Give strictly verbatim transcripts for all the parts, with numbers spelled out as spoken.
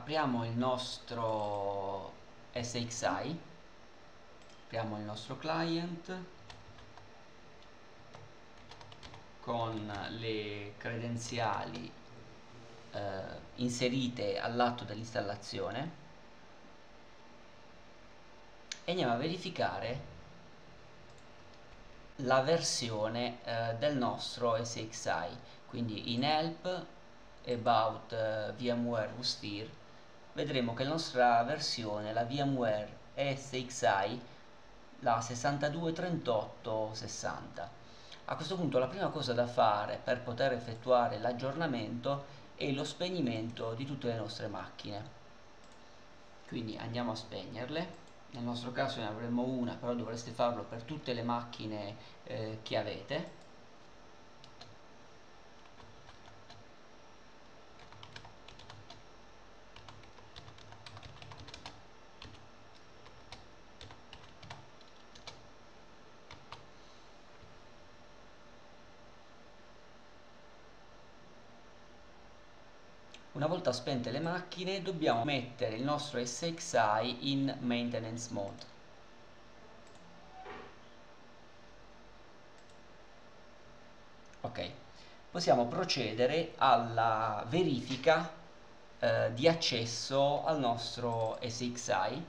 apriamo il nostro S X I, apriamo il nostro client con le credenziali eh, inserite all'atto dell'installazione e andiamo a verificare la versione eh, del nostro S X I. Quindi in help about uh, VMware Wusteer vedremo che la nostra versione, la VMware S X I, la sessantadue trentotto sessanta. A questo punto la prima cosa da fare per poter effettuare l'aggiornamento è lo spegnimento di tutte le nostre macchine. Quindi andiamo a spegnerle. Nel nostro caso ne avremo una, però dovreste farlo per tutte le macchine eh, che avete. Una volta spente le macchine dobbiamo mettere il nostro S X I in maintenance mode. Ok, possiamo procedere alla verifica eh, di accesso al nostro S X I.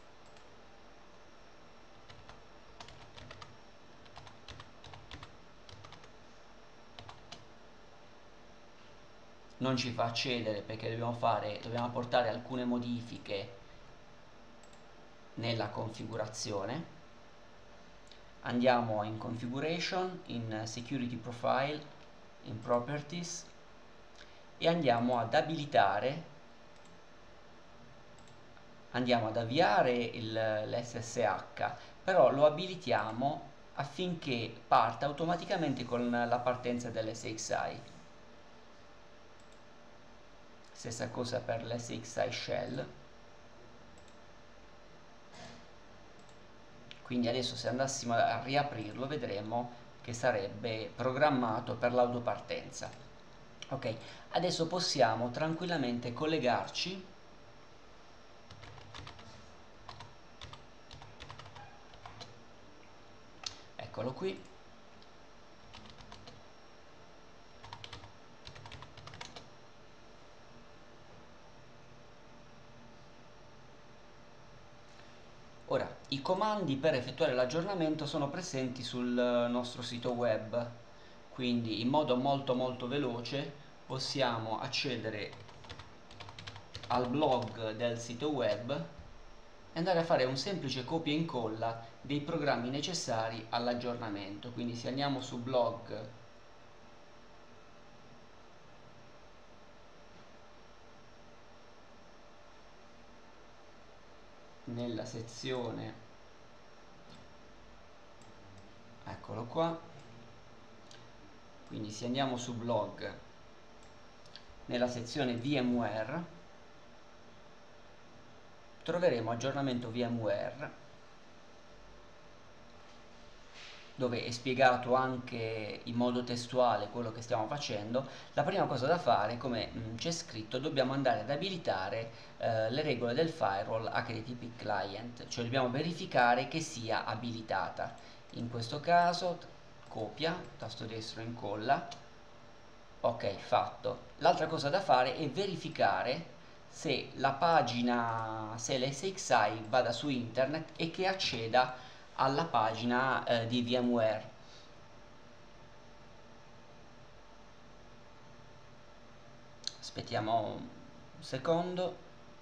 Non ci fa accedere perché dobbiamo fare, dobbiamo apportare alcune modifiche nella configurazione. Andiamo in configuration, in security profile, in properties e andiamo ad abilitare, andiamo ad avviare l'S S H, però lo abilitiamo affinché parta automaticamente con la partenza dell'S X I. Stessa cosa per l'S X I shell. Quindi adesso se andassimo a riaprirlo vedremo che sarebbe programmato per l'autopartenza. Ok, adesso possiamo tranquillamente collegarci eccolo qui. Ora, i comandi per effettuare l'aggiornamento sono presenti sul nostro sito web, quindi in modo molto molto veloce possiamo accedere al blog del sito web e andare a fare un semplice copia e incolla dei programmi necessari all'aggiornamento. Quindi se andiamo su blog nella sezione, eccolo qua, quindi se andiamo su blog nella sezione VMware troveremo aggiornamento VMware, dove è spiegato anche in modo testuale quello che stiamo facendo. La prima cosa da fare, come c'è scritto, dobbiamo andare ad abilitare eh, le regole del firewall H T T P client, cioè dobbiamo verificare che sia abilitata. In questo caso copia, tasto destro incolla, ok, fatto. L'altra cosa da fare è verificare se la pagina, se l'S X I vada su internet e che acceda alla pagina eh, di VMware. Aspettiamo un secondo.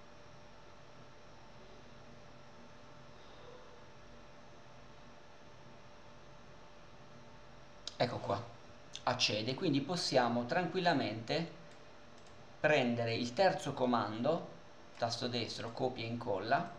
Ecco qua, accede, quindi possiamo tranquillamente prendere il terzo comando, tasto destro, copia e incolla,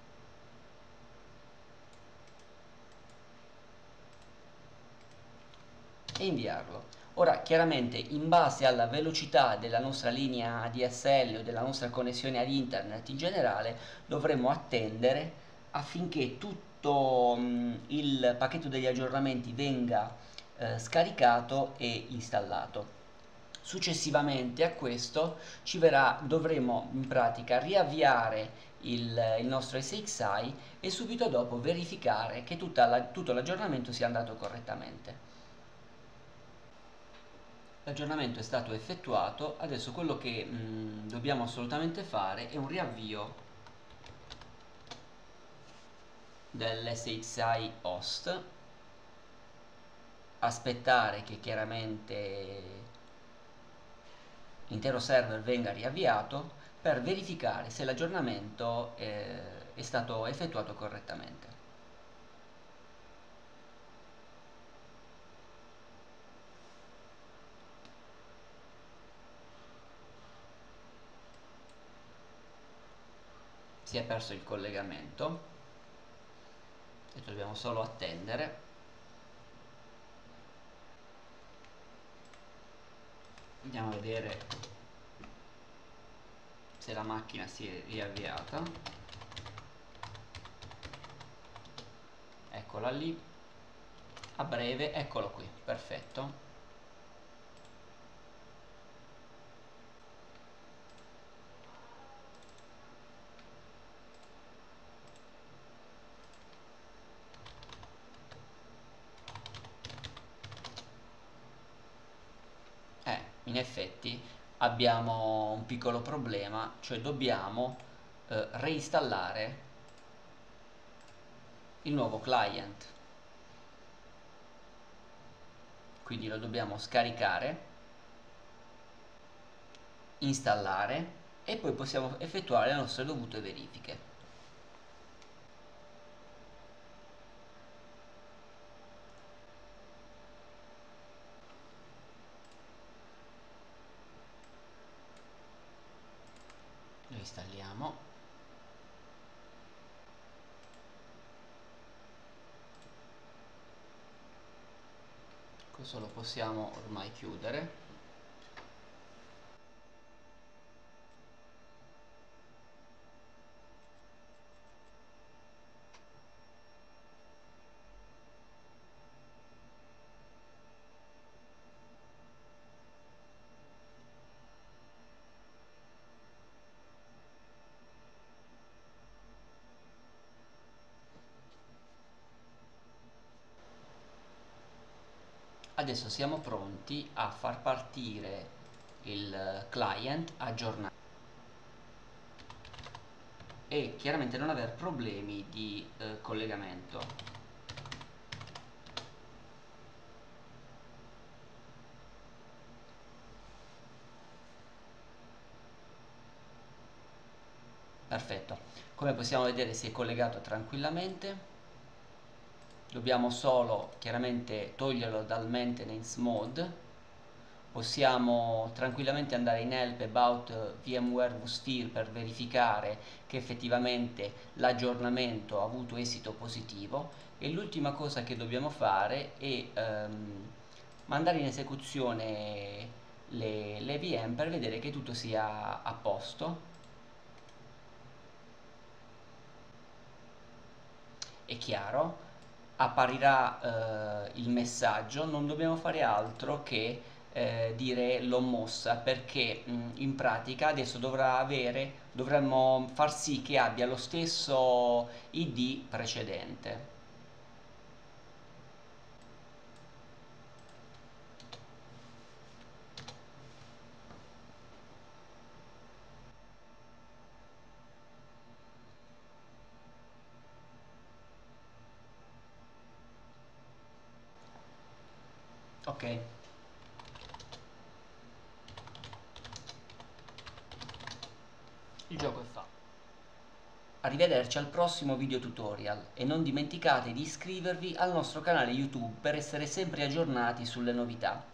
e inviarlo. Ora chiaramente in base alla velocità della nostra linea D S L o della nostra connessione ad internet in generale dovremo attendere affinché tutto mh, il pacchetto degli aggiornamenti venga eh, scaricato e installato. Successivamente a questo ci verrà, dovremo in pratica riavviare il, il nostro S X I e subito dopo verificare che tutta la- tutto l'aggiornamento sia andato correttamente. L'aggiornamento è stato effettuato, adesso quello che mh, dobbiamo assolutamente fare è un riavvio dell'S X I host, aspettare che chiaramente l'intero server venga riavviato per verificare se l'aggiornamento eh, è stato effettuato correttamente. Si è perso il collegamento e dobbiamo solo attendere. Andiamo a vedere se la macchina si è riavviata. Eccola lì, a breve, eccolo qui, perfetto. Eh, in effetti abbiamo un piccolo problema, cioè dobbiamo eh, reinstallare il nuovo client. Quindi lo dobbiamo scaricare, installare e poi possiamo effettuare le nostre dovute verifiche. Lo installiamo. Questo lo possiamo ormai chiudere. Adesso siamo pronti a far partire il client aggiornato e chiaramente non avere problemi di eh, collegamento. Perfetto, come possiamo vedere si è collegato tranquillamente. Dobbiamo solo chiaramente toglierlo dal maintenance mode. Possiamo tranquillamente andare in help about VMware vSphere per verificare che effettivamente l'aggiornamento ha avuto esito positivo e l'ultima cosa che dobbiamo fare è ehm, mandare in esecuzione le, le V M per vedere che tutto sia a posto. È chiaro, apparirà eh, il messaggio, non dobbiamo fare altro che eh, dire l'ho mossa perché mh, in pratica adesso dovrà avere, dovremmo far sì che abbia lo stesso I D precedente. Ok, il gioco è fatto. Arrivederci al prossimo video tutorial e non dimenticate di iscrivervi al nostro canale YouTube per essere sempre aggiornati sulle novità.